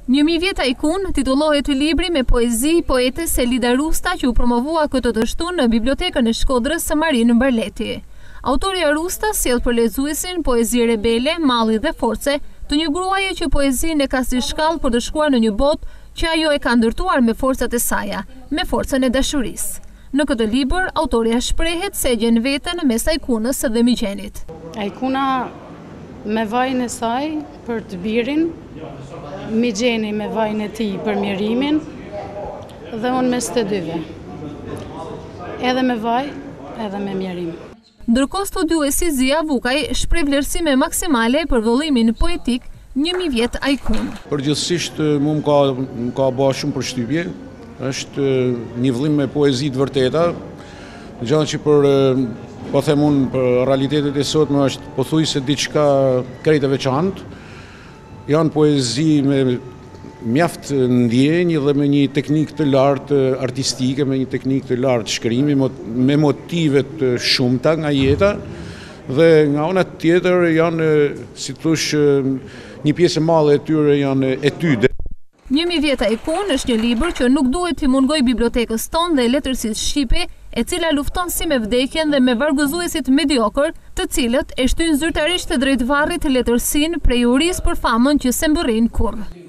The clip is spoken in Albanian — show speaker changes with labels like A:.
A: Njëmijë vjet Ajkune titullohet ky libri me poezi poetes Elida Rusta që u promovua këtë të shtunë në bibliotekën e Shkodrës së Marinë Mbarleti. Autoria Rusta sjell për lexuesin poezi rebele, malli dhe force të një gruaje që poezinë e ka si shkallë për të shkuar në një botë që ajo e ka ndërtuar me forcat e saja, me forcën e dashurisë. Në këtë libër, autoria shprehet se e gjen veten mes Ajkunës dhe Migjenit.
B: Ajkuna me vajin e saj për të birin, Migjeni me vajin e tij për mirimin dhe unë mes të dyve. Edhe me vaj, edhe me mirim.
A: Ndërkohë studiuesi Zia Vukaj shpreh vlerësime maksimale për vëllimin poetik Njëmijë vjet Ajkune.
C: Përgjithsisht mu më ka bërë shumë përshtypje. Është një vëllim me poezi të vërteta, gjë që po them unë për realitetet e sotme është pothuajse diçka krejt e veçantë. Janë poezi me mjaft ndjenjë dhe me një teknikë të lartë artistike, me një teknikë të lartë shkrimi, me motive të shumta nga jeta, dhe nga ana tjetër janë, si thosh, një pjesë e madhe e tyre janë etyde.
A: Njëmijë vjet Ajkune është një libër që nuk duhet t'i mungoj bibliotekës tonë dhe letërsisë shqipe, e cila lufton si me vdekjen dhe me vargëzuesit mediokër, të cilët e shtyjnë zyrtarisht drejt varrit letërsinë prej urisë për famën që se mbërrin kurrë.